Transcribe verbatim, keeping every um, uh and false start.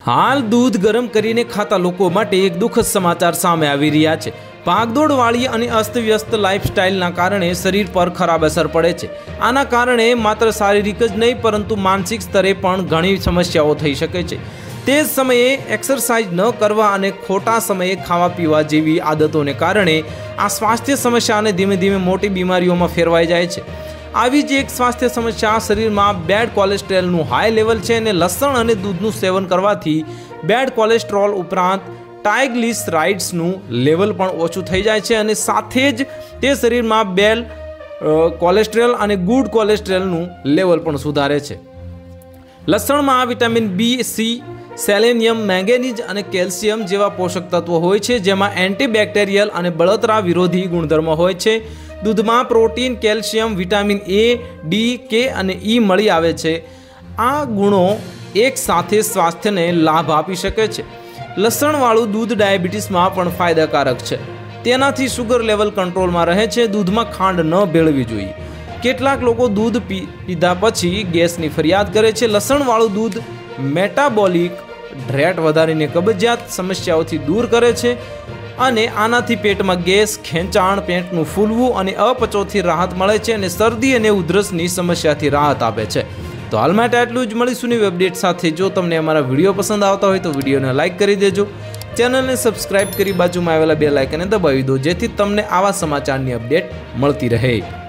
हाल दूध गरम करीने खाता लोको माटे एक दुखद समाचार सामे आवी रह्या छे। भागदौड़वाળી અને અસ્તવ્યસ્ત લાઇફસ્ટાઇલના કારણે શરીર પર ખરાબ અસર પડે છે। આના કારણે માત્ર શારીરિક જ નહીં પરંતુ માનસિક સ્તરે પણ ઘણી સમસ્યાઓ થઈ શકે છે। તે જ સમયે એક્સરસાઇઝ ન કરવા અને ખોટા સમયે ખાવા પીવા જેવી આદતોને કારણે આ સ્વાસ્થ્ય સમસ્યાને ધીમે ધીમે મોટી બીમારીઓમાં ફેરવાઈ જાય છે। આવી જ એક સ્વાસ્થ્ય સમસ્યા શરીરમાં બેડ કોલેસ્ટ્રોલનું હાઈ લેવલ છે અને લસણ અને દૂધનું સેવન કરવાથી બેડ કોલેસ્ટ્રોલ ઉપરાંત ટ્રાઇગ્લિસરાઇડ્સનું લેવલ પણ ઓછું થઈ જાય છે અને સાથે જ તે શરીરમાં બેડ કોલેસ્ટ્રોલ અને ગુડ કોલેસ્ટ્રોલનું લેવલ પણ સુધારે છે। લસણમાં vitamin B, C, selenium, manganese અને કેલ્શિયમ જેવા પોષક તત્વો હોય છે, જેમાં એન્ટીબેક્ટેરિયલ અને બળતરા વિરોધી ગુણધર્મો હોય છે। દૂધમાં protein, calcium, vitamin A, D, K અને ઈ મળી આવે છે। આ ગુણો એક સાથે સ્વાસ્થ્યને લાભ આપી શકે છે। લસણવાળું દૂધ ડાયાબિટીસમાં પણ ફાયદાકારક છે। તેનાથી શુગર લેવલ કંટ્રોલમાં રહે છે। દૂધમાં ખાંડ ન ભેળવી જોઈએ। કેટલાક લોકો દૂધ પીધા પછી ગેસની ફરિયાદ કરે છે। લસણવાળું દૂધ મેટાબોલિક રેટ વધારીને કબજિયાત સમસ્યાઓથી દૂર કરે છે અને આનાથી પેટમાં ગેસ, ખેંચાણ, પેટનું ફૂલવું અને અપચોથી રાહત મળે છે અને શરદી અને ઉધરસની સમસ્યાથી રાહત આપે છે। તો હાલ માટે આટલું જ। મળીશું નવી અપડેટ સાથે। જો તમને અમારા વિડીયો પસંદ આવતા હોય તો વિડીયોને લાઇક કરી દેજો, ચેનલને સબસ્ક્રાઇબ કરી બાજુમાં આવેલા બેલ આઇકનને દબાવી દો, જેથી તમને આવા સમાચારની અપડેટ મળતી રહે।